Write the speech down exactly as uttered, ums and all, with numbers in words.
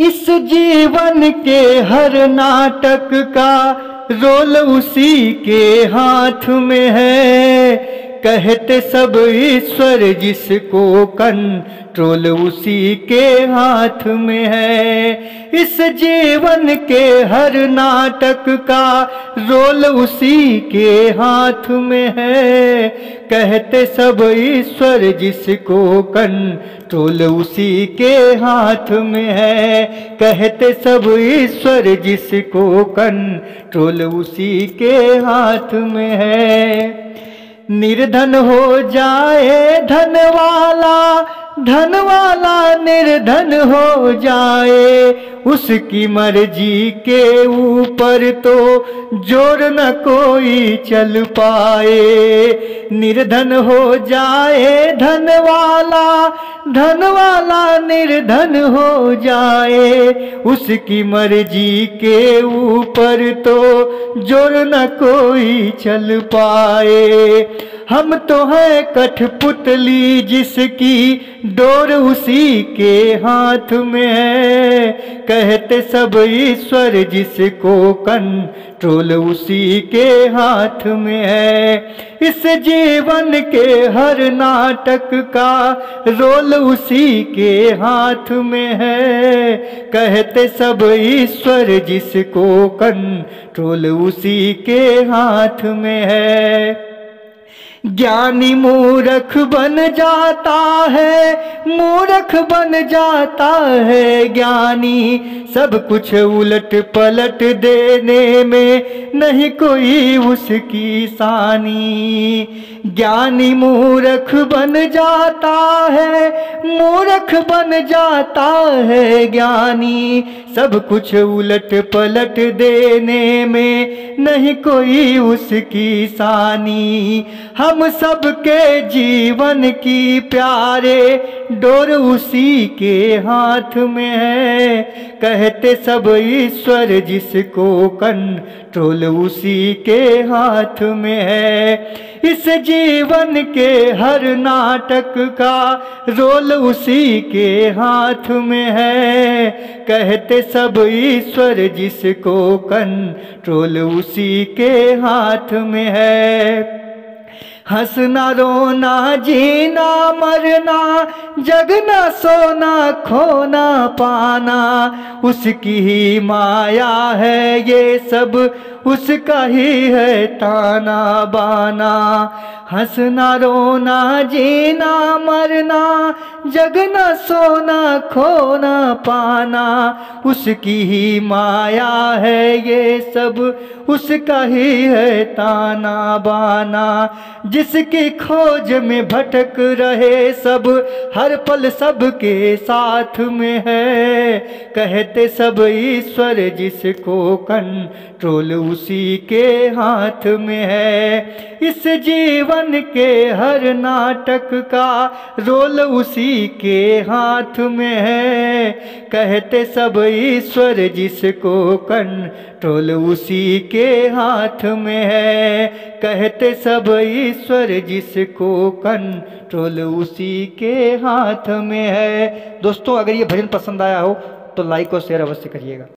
इस जीवन के हर नाटक का रोल उसी के हाथ में है। कहते सब ईश्वर जिसको कंट्रोल उसी के हाथ में है। इस जीवन के हर नाटक का रोल उसी के हाथ में है। कहते सब ईश्वर जिसको कंट्रोल उसी के हाथ में है। कहते सब ईश्वर जिसको कंट्रोल उसी के हाथ में है। निर्धन हो जाए धन वाला, धन वाला निर्धन हो जाए, उसकी मर्जी के ऊपर तो जोर न कोई चल पाए। निर्धन हो जाए धन वाला, धन वाला निर्धन हो जाए, उसकी मर्जी के ऊपर तो जोर न कोई चल पाए। हम तो हैं कठपुतली जिसकी डोर उसी के हाथ में है। कहते सब ईश्वर जिसको कंट्रोल उसी के हाथ में है। इस जीवन के हर नाटक का रोल उसी के हाथ में है। कहते सब ईश्वर जिसको कंट्रोल उसी के हाथ में है। ज्ञानी मूर्ख बन जाता है, मूर्ख बन जाता है ज्ञानी, सब कुछ उलट पलट देने में नहीं कोई उसकी सानी। ज्ञानी मूर्ख बन जाता है, मूर्ख बन जाता है ज्ञानी, सब कुछ उलट पलट देने में नहीं कोई उसकी सानी। हम सबके जीवन की प्यारे डोर उसी के हाथ में है। कहते सब ईश्वर जिसको कंट्रोल उसी के हाथ में है। इस जीवन के हर नाटक का रोल उसी के हाथ में है। कहते सब ईश्वर जिसको कंट्रोल उसी के हाथ में है। हंसना रोना जीना मरना, जगना सोना खोना पाना, उसकी ही माया है ये सब, उसका ही है ताना बाना। हंसना रोना जीना मरना, जगना सोना खोना पाना, उसकी ही माया है ये सब, उसका ही है ताना बाना। जिसकी खोज में भटक रहे सब, हर पल सबके साथ में है। कहते सब ईश्वर जिसको कंट्रोल उसी के हाथ में है। इस जीवन के हर नाटक का रोल उसी के हाथ में है। कहते सब ईश्वर जिसको कंट्रोल उसी के हाथ में है। कहते सब ईश्वर जिसको कंट्रोल उसी के हाथ में है। दोस्तों, अगर ये भजन पसंद आया हो तो लाइक और शेयर अवश्य करिएगा।